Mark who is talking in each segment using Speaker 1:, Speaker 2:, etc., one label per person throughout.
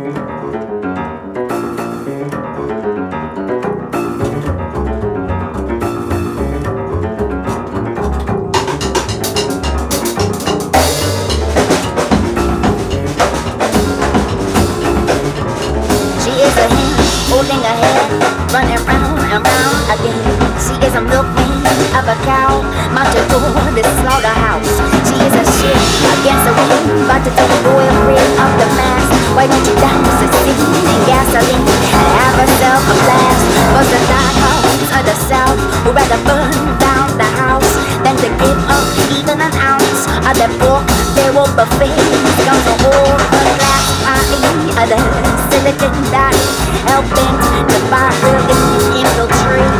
Speaker 1: Holding her head, running round and round again. She is a milkmaid of a cow, mounted toward the slaughterhouse. She is a ship against the wind, about to take the oil rid of the mass. Why don't you douse the city in gasoline and have herself a blast? For the diehards of the South who rather burn down the house than to give up even an ounce of that pork they will buffet. Comes a whole glass of the silicon dye, helping the fire infiltrate.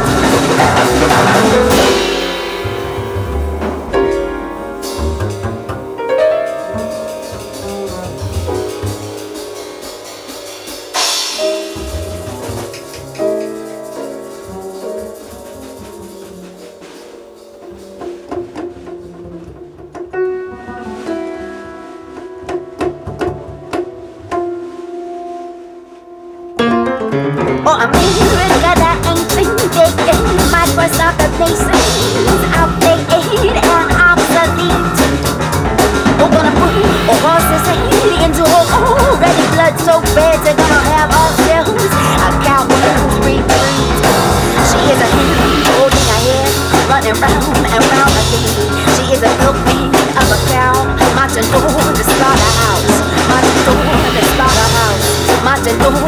Speaker 1: Oh, America, that ain't thinking. Microsoft, the nations outdated and obsolete. We're gonna put a horse's head into an already blood-soaked bed. They're gonna have ourselves a cowboy's retreat. She is a hen holding her head, running round and round again. She is a milkmaid of a cow, marching toward the slaughterhouse, marching toward the slaughterhouse, marching toward